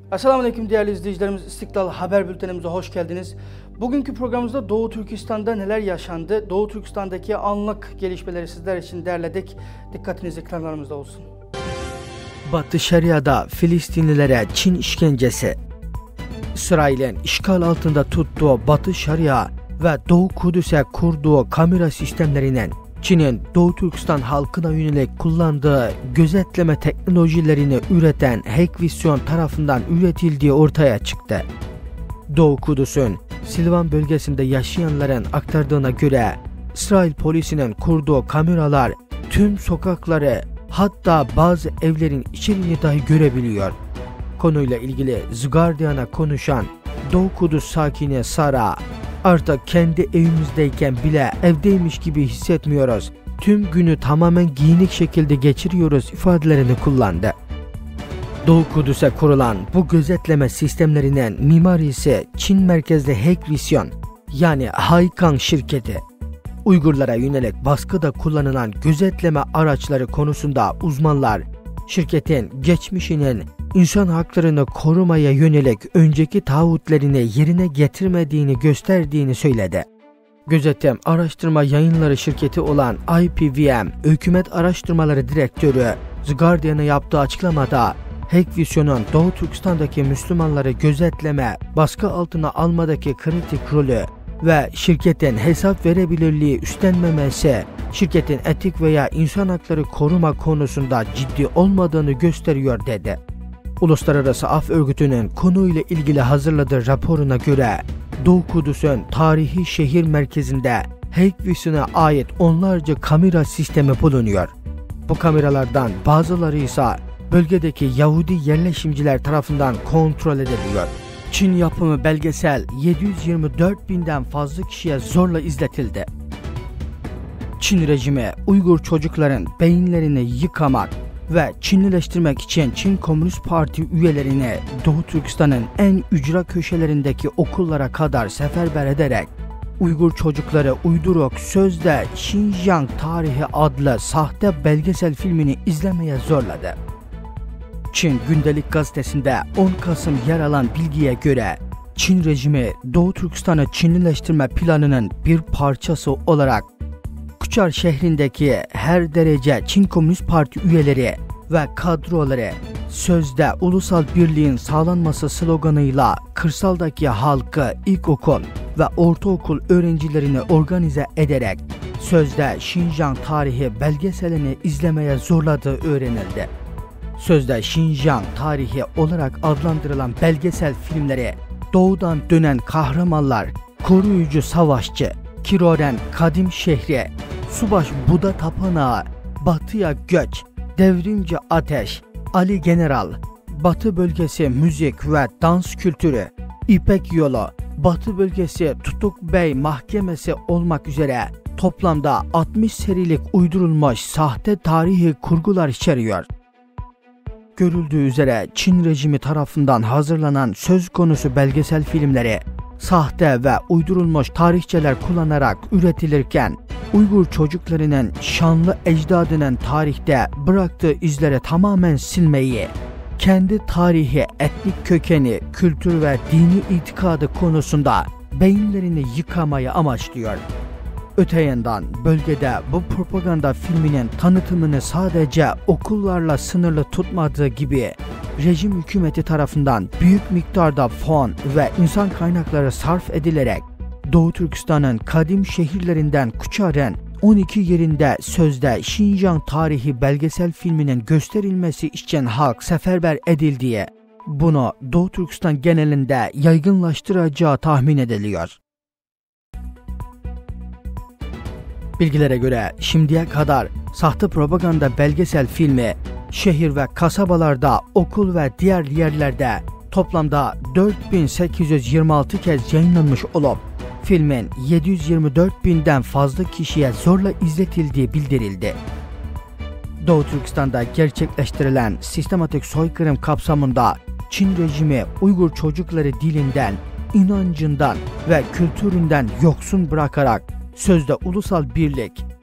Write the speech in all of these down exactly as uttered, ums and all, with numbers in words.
Esselamualeyküm değerli izleyicilerimiz, İstiklal Haber Bültenimize hoş geldiniz. Bugünkü programımızda Doğu Türkistan'da neler yaşandı? Doğu Türkistan'daki anlık gelişmeleri sizler için derledik. Dikkatiniz ekranlarımızda olsun. Batı Şeria'da Filistinlilere Çin işkencesi. İsrail'in işgal altında tuttuğu Batı Şeria ve Doğu Kudüs'e kurduğu kamera sistemlerinin Çin'in Doğu Türkistan halkına yönelik kullandığı gözetleme teknolojilerini üreten Hikvision tarafından üretildiği ortaya çıktı. Doğu Kudüs'ün Silvan bölgesinde yaşayanların aktardığına göre İsrail polisinin kurduğu kameralar tüm sokakları, hatta bazı evlerin içeriğini dahi görebiliyor. Konuyla ilgili The Guardian'a konuşan Doğu Kudüs sakini Sara, "Artık kendi evimizdeyken bile evdeymiş gibi hissetmiyoruz. Tüm günü tamamen giyinik şekilde geçiriyoruz" ifadelerini kullandı. Doğu Kudüs'e kurulan bu gözetleme sistemlerinin mimarisi Çin merkezli Hikvision yani Haikang şirketi. Uygurlara yönelik baskıda kullanılan gözetleme araçları konusunda uzmanlar şirketin geçmişinin insan haklarını korumaya yönelik önceki taahhütlerini yerine getirmediğini gösterdiğini söyledi. Gözetim Araştırma Yayınları şirketi olan I P V M Hükümet Araştırmaları Direktörü The Guardian'a yaptığı açıklamada Hikvision'un Doğu Türkistan'daki Müslümanları gözetleme, baskı altına almadaki kritik rolü ve şirketin hesap verebilirliği üstlenmemesi, şirketin etik veya insan hakları koruma konusunda ciddi olmadığını gösteriyor dedi. Uluslararası Af Örgütü'nün konuyla ilgili hazırladığı raporuna göre Doğu Kudüs'ün tarihi şehir merkezinde Hikvision'a ait onlarca kamera sistemi bulunuyor. Bu kameralardan bazıları ise bölgedeki Yahudi yerleşimciler tarafından kontrol ediliyor. Çin yapımı belgesel yedi yüz yirmi dört binden fazla kişiye zorla izletildi. Çin rejimi Uygur çocukların beyinlerini yıkamak ve Çinlileştirmek için Çin Komünist Parti üyelerini Doğu Türkistan'ın en ücra köşelerindeki okullara kadar seferber ederek Uygur çocukları uyduruk sözde Xinjiang Tarihi adlı sahte belgesel filmini izlemeye zorladı. Çin Gündelik Gazetesi'nde on Kasım yer alan bilgiye göre Çin rejimi Doğu Türkistan'ı Çinlileştirme planının bir parçası olarak Kuchar şehrindeki her derece Çin Komünist Parti üyeleri ve kadroları sözde ulusal birliğin sağlanması sloganıyla kırsaldaki halkı ilkokul ve ortaokul öğrencilerini organize ederek sözde Xinjiang Tarihi belgeselini izlemeye zorladığı öğrenildi. Sözde Xinjiang Tarihi olarak adlandırılan belgesel filmleri doğudan dönen kahramanlar, koruyucu savaşçı, Kiroren Kadim Şehri, Subaş Buda Tapınağı, Batıya Göç, Devrimci Ateş, Ali General, Batı Bölgesi Müzik ve Dans Kültürü, İpek Yolu, Batı Bölgesi Tutuk Bey Mahkemesi olmak üzere toplamda altmış serilik uydurulmuş sahte tarihi kurgular içeriyor. Görüldüğü üzere Çin rejimi tarafından hazırlanan söz konusu belgesel filmleri sahte ve uydurulmuş tarihçeler kullanarak üretilirken Uygur çocuklarının şanlı ecdadının tarihte bıraktığı izleri tamamen silmeyi, kendi tarihi, etnik kökeni, kültür ve dini itikadı konusunda beyinlerini yıkamayı amaçlıyor. Öte yandan bölgede bu propaganda filminin tanıtımını sadece okullarla sınırlı tutmadığı gibi rejim hükümeti tarafından büyük miktarda fon ve insan kaynakları sarf edilerek Doğu Türkistan'ın kadim şehirlerinden Kucharen on iki yerinde sözde Xinjiang Tarihi belgesel filminin gösterilmesi için halk seferber edildiği, bunu Doğu Türkistan genelinde yaygınlaştıracağı tahmin ediliyor. Bilgilere göre şimdiye kadar sahte propaganda belgesel filmi şehir ve kasabalarda, okul ve diğer yerlerde toplamda dört bin sekiz yüz yirmi altı kez yayınlanmış olup filmin yedi yüz yirmi dört binden fazla kişiye zorla izletildiği bildirildi. Doğu Türkistan'da gerçekleştirilen sistematik soykırım kapsamında Çin rejimi Uygur çocukları dilinden, inancından ve kültüründen yoksun bırakarak sözde ulusal birlik,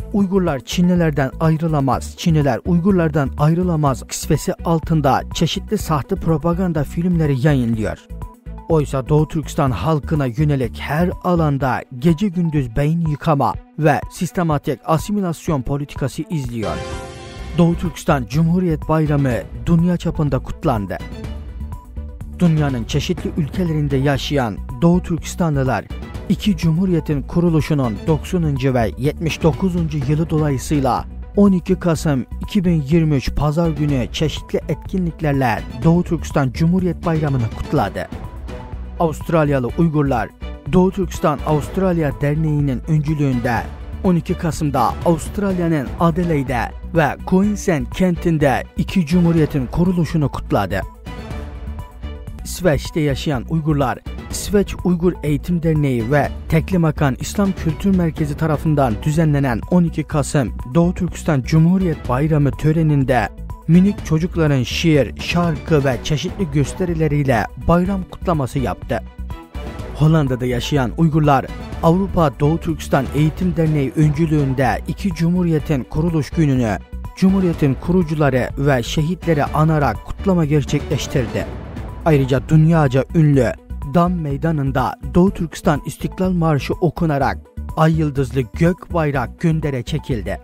Uygurlar Çinlilerden ayrılamaz, Çinliler Uygurlardan ayrılamaz kısvesi altında çeşitli sahte propaganda filmleri yayınlıyor. Oysa Doğu Türkistan halkına yönelik her alanda gece gündüz beyin yıkama ve sistematik asimilasyon politikası izliyor. Doğu Türkistan Cumhuriyet Bayramı dünya çapında kutlandı. Dünyanın çeşitli ülkelerinde yaşayan Doğu Türkistanlılar, iki Cumhuriyet'in kuruluşunun doksanıncı ve yetmiş dokuzuncu yılı dolayısıyla on iki Kasım iki bin yirmi üç Pazar günü çeşitli etkinliklerle Doğu Türkistan Cumhuriyet Bayramı'nı kutladı. Avustralyalı Uygurlar, Doğu Türkistan Avustralya Derneği'nin öncülüğünde on iki Kasım'da Avustralya'nın Adelaide ve Queensland kentinde iki Cumhuriyet'in kuruluşunu kutladı. İsveç'te yaşayan Uygurlar, İsveç Uygur Eğitim Derneği ve Teklimakan İslam Kültür Merkezi tarafından düzenlenen on iki Kasım Doğu Türkistan Cumhuriyet Bayramı töreninde minik çocukların şiir, şarkı ve çeşitli gösterileriyle bayram kutlaması yaptı. Hollanda'da yaşayan Uygurlar, Avrupa Doğu Türkistan Eğitim Derneği öncülüğünde iki Cumhuriyet'in kuruluş gününü Cumhuriyet'in kurucuları ve şehitleri anarak kutlama gerçekleştirdi. Ayrıca dünyaca ünlü Dam Meydanı'nda Doğu Türkistan İstiklal Marşı okunarak ay yıldızlı gök bayrak göndere çekildi.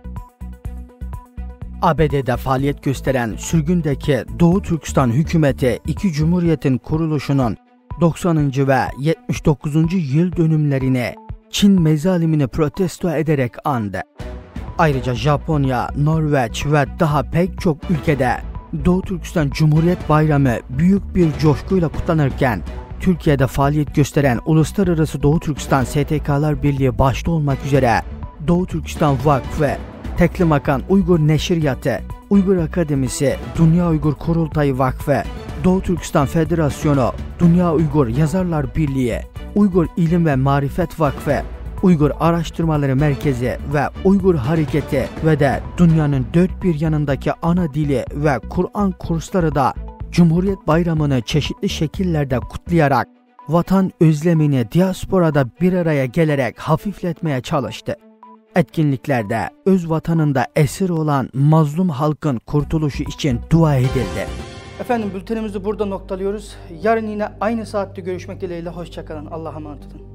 A B D'de faaliyet gösteren sürgündeki Doğu Türkistan hükümeti iki Cumhuriyet'in kuruluşunun doksanıncı ve yetmiş dokuzuncu yıl dönümlerini Çin mezalimini protesto ederek andı. Ayrıca Japonya, Norveç ve daha pek çok ülkede Doğu Türkistan Cumhuriyet Bayramı büyük bir coşkuyla kutlanırken, Türkiye'de faaliyet gösteren Uluslararası Doğu Türkistan S T K'lar Birliği başta olmak üzere Doğu Türkistan Vakfı, Teklimakan Uygur Neşriyatı, Uygur Akademisi, Dünya Uygur Kurultayı Vakfı, Doğu Türkistan Federasyonu, Dünya Uygur Yazarlar Birliği, Uygur İlim ve Marifet Vakfı, Uygur Araştırmaları Merkezi ve Uygur Hareketi ve de dünyanın dört bir yanındaki ana dili ve Kur'an kursları da Cumhuriyet Bayramı'nı çeşitli şekillerde kutlayarak vatan özlemini diasporada bir araya gelerek hafifletmeye çalıştı. Etkinliklerde öz vatanında esir olan mazlum halkın kurtuluşu için dua edildi. Efendim bültenimizi burada noktalıyoruz. Yarın yine aynı saatte görüşmek dileğiyle. Hoşça kalın. Allah'a emanet olun.